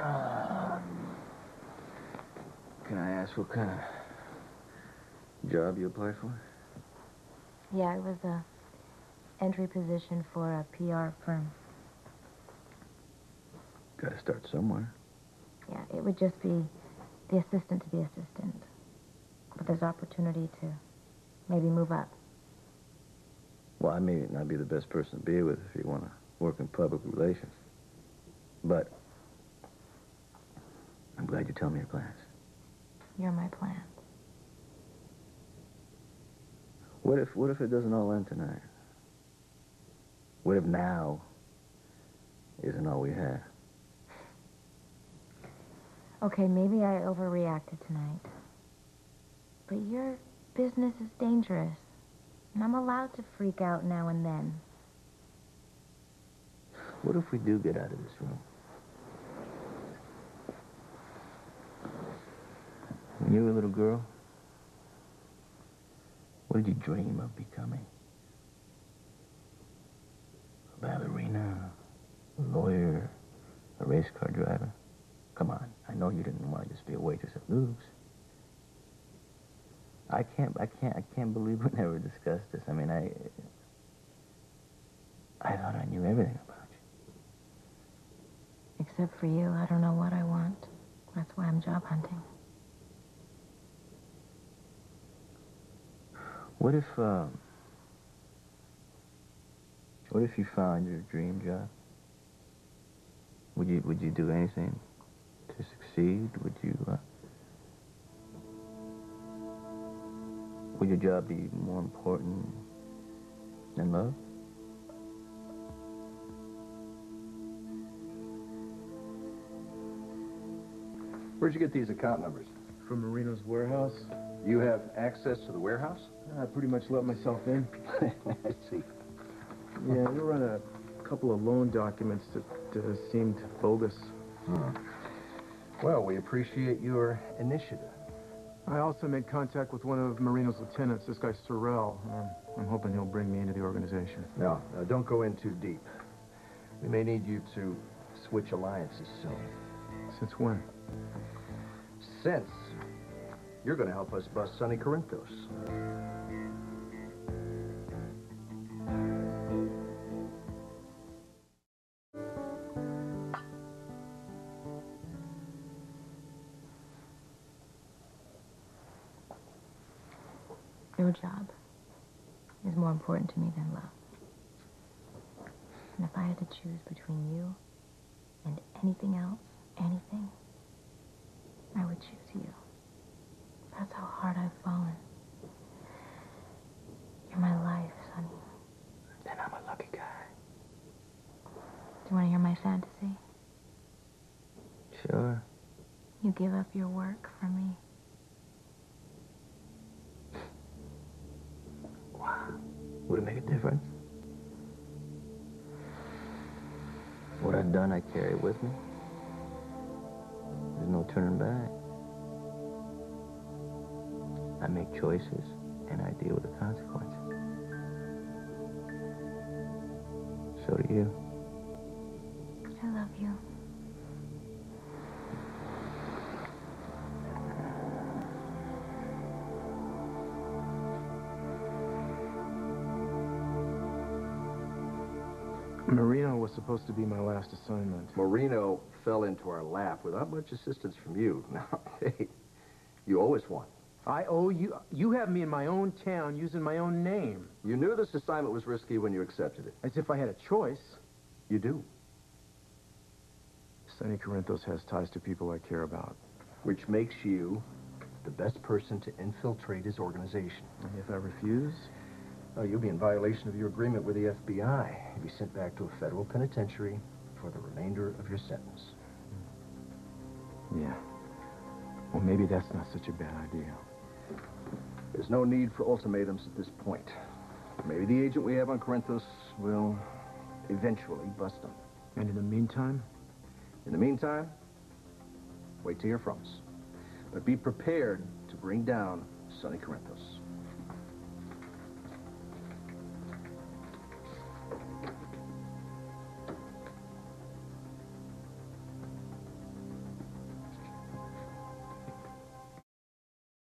Can I ask what kind of job you applied for? Yeah, it was a entry position for a PR firm. Gotta start somewhere. Yeah, it would just be the assistant to the assistant. But there's opportunity to maybe move up. Well, I may not be the best person to be with if you want to work in public relations. But I'm glad you tell me your plans. You're my plan. What if it doesn't all end tonight? What if now isn't all we have? Okay, maybe I overreacted tonight. But your business is dangerous. And I'm allowed to freak out now and then. What if we do get out of this room? When you were a little girl, what did you dream of becoming? A ballerina, a lawyer, a race car driver? Come on, I know you didn't want to just be a waitress at Luke's. I can't believe we never discussed this. I mean, I thought I knew everything about you. Except for you, I don't know what I want. That's why I'm job hunting. What if you found your dream job? Would you do anything to succeed? Would your job be more important than love? Where'd you get these account numbers? From Marino's warehouse. You have access to the warehouse? I pretty much let myself in. I see. Yeah, we run a couple of loan documents that seemed bogus. Well, we appreciate your initiative. I also made contact with one of Marino's lieutenants, this guy Sorrell. I'm hoping he'll bring me into the organization. No, don't go in too deep. We may need you to switch alliances soon. Since when? Since you're going to help us bust Sonny Corinthos. Your job is more important to me than love. And if I had to choose between you and anything else, anything, I would choose you. That's how hard I've fallen. You're my life, Sonny. Then I'm a lucky guy. Do you want to hear my fantasy? Sure. You give up your work for me. Wow. Would it make a difference? What I've done, I carry with me. There's no turning back. I make choices, and I deal with the consequences. So do you. I love you. Marino was supposed to be my last assignment. Marino fell into our lap without much assistance from you. Now, hey, you owe us one. I owe you. You have me in my own town using my own name. You knew this assignment was risky when you accepted it. As if I had a choice. You do. Sonny Corinthos has ties to people I care about. Which makes you the best person to infiltrate his organization. And if I refuse? Oh, you'll be in violation of your agreement with the FBI. You'll be sent back to a federal penitentiary for the remainder of your sentence. Yeah. Well, maybe that's not such a bad idea. There's no need for ultimatums at this point. Maybe the agent we have on Corinthos will eventually bust him. And in the meantime? In the meantime, wait to hear from us. But be prepared to bring down Sonny Corinthos.